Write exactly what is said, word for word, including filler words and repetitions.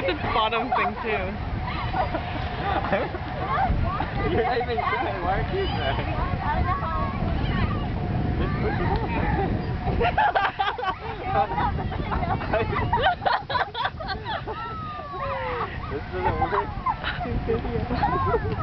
at the bottom thing too. You're not even trying. Why are you trying? Just push it off. This doesn't work.